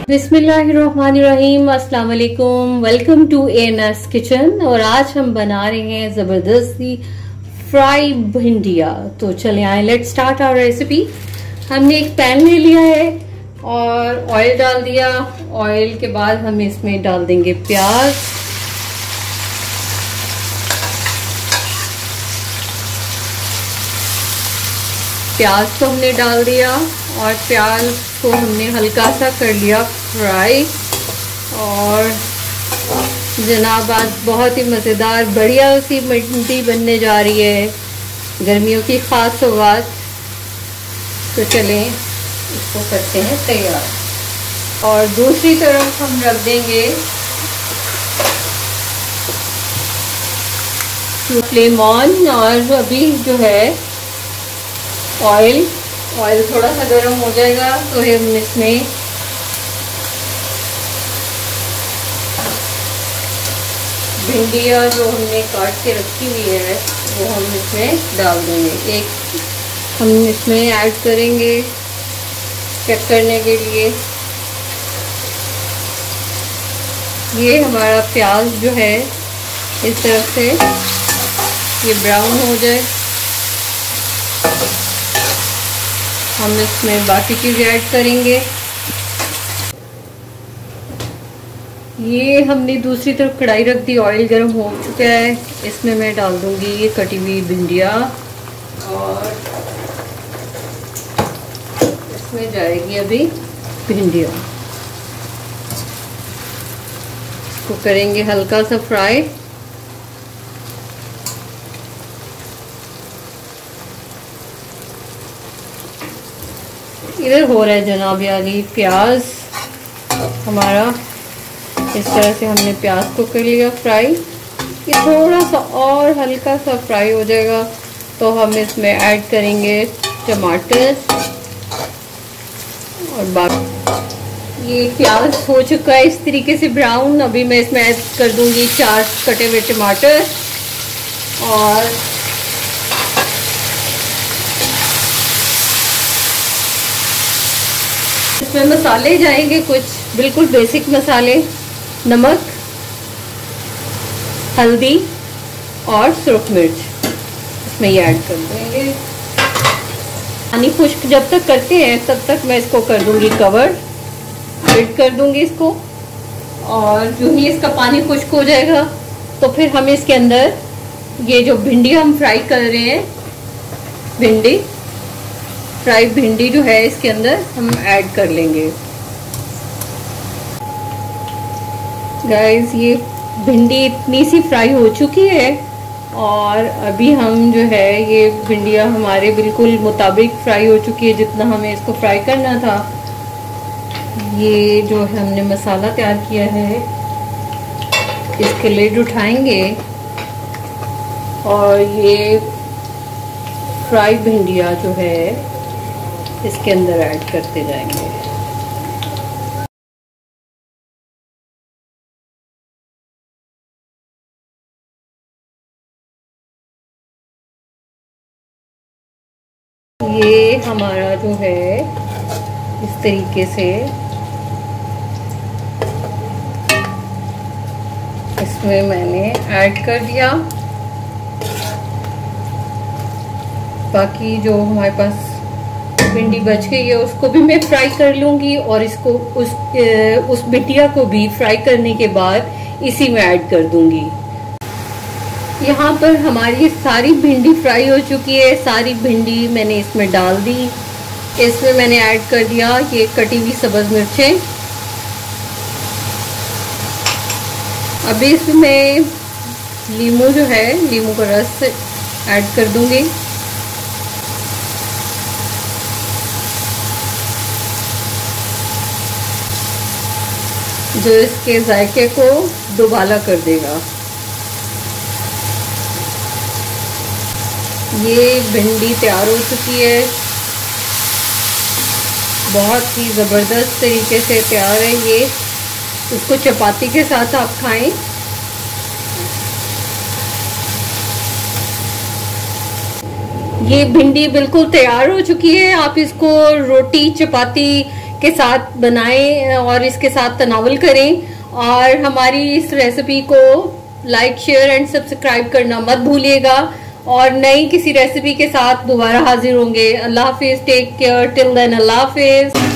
बिस्मिल्लाहिर्रहमानिर्रहीम, अस्सलाम वालेकुम। Welcome to ANS kitchen. और आज हम बना रहे हैं जबरदस्ती फ्राई भिंडिया। तो चले आए, लेट्स स्टार्ट आवर रेसिपी। हमने एक पैन ले लिया है और ऑयल डाल दिया। ऑयल के बाद हम इसमें डाल देंगे प्याज। प्याज को हमने डाल दिया और प्याज को हमने हल्का सा कर लिया फ्राई। और जनाब आज बहुत ही मज़ेदार बढ़िया सी भिंडी बनने जा रही है, गर्मियों की ख़ास सौगात। तो चलें इसको करते हैं तैयार। और दूसरी तरफ हम रख देंगे फ्लेम ऑन। और अभी जो है ऑयल थोड़ा सा गर्म हो जाएगा तो हम इसमें भिंडियाँ जो हमने काट के रखी हुई है वो हम इसमें डाल देंगे। एक हम इसमें ऐड करेंगे चेक करने के लिए। ये हमारा प्याज जो है इस तरफ से ये ब्राउन हो जाए, हम इसमें बाकी चीज़ें ऐड करेंगे। ये हमने दूसरी तरफ कढ़ाई रख दी, ऑयल गर्म हो चुका है। इसमें मैं डाल दूंगी ये कटी हुई भिंडिया और इसमें जाएगी अभी भिंडिया। इसको करेंगे हल्का सा फ्राई। इधर हो रहा है जनाब, यानी प्याज हमारा इस तरह से हमने प्याज को कर लिया फ्राई। ये थोड़ा सा और हल्का सा फ्राई हो जाएगा तो हम इसमें ऐड करेंगे टमाटर और बाकी। ये प्याज हो चुका है इस तरीके से ब्राउन। अभी मैं इसमें ऐड कर दूंगी 4 कटे हुए टमाटर और इसमें मसाले जाएंगे कुछ बिल्कुल बेसिक मसाले, नमक, हल्दी और सुरख मिर्च इसमें ये ऐड कर देंगे। पानी खुश्क जब तक करते हैं तब तक मैं इसको कर दूंगी कवर, फिट कर दूंगी इसको। और जो ही इसका पानी खुश्क हो जाएगा तो फिर हम इसके अंदर ये जो भिंडी हम फ्राई कर रहे हैं, फ्राई भिंडी जो है इसके अंदर हम ऐड कर लेंगे। गाइस ये भिंडी इतनी सी फ्राई हो चुकी है और अभी हम जो है ये भिंडियाँ हमारे बिल्कुल मुताबिक फ्राई हो चुकी है जितना हमें इसको फ्राई करना था। ये जो हमने मसाला तैयार किया है इसके लिड उठाएंगे और ये फ्राई भिंडियाँ जो है इसके अंदर ऐड करते जाएंगे। ये हमारा जो है इस तरीके से इसमें मैंने ऐड कर दिया। बाकी जो हमारे पास भिंडी बच गई है उसको भी मैं फ्राई कर लूंगी और इसको उस भिंडिया को भी फ्राई करने के बाद इसी में ऐड कर दूंगी। यहाँ पर हमारी सारी भिंडी फ्राई हो चुकी है। सारी भिंडी मैंने इसमें डाल दी। इसमें मैंने ऐड कर दिया ये कटी हुई सब्ज मिर्चें। अभी इसमें नींबू जो है, नींबू का रस ऐड कर दूंगी। जो इसके जायके को दुबाला कर देगा। ये भिंडी तैयार हो चुकी है, बहुत ही ज़बरदस्त तरीके से तैयार है ये। इसको चपाती के साथ आप खाएं। ये भिंडी बिल्कुल तैयार हो चुकी है। आप इसको रोटी, चपाती के साथ बनाएं और इसके साथ तनावल करें। और हमारी इस रेसिपी को लाइक, शेयर एंड सब्सक्राइब करना मत भूलिएगा। और नई किसी रेसिपी के साथ दोबारा हाजिर होंगे। अल्लाह हाफिज, टेक केयर, टिल देन अल्लाह हाफिज।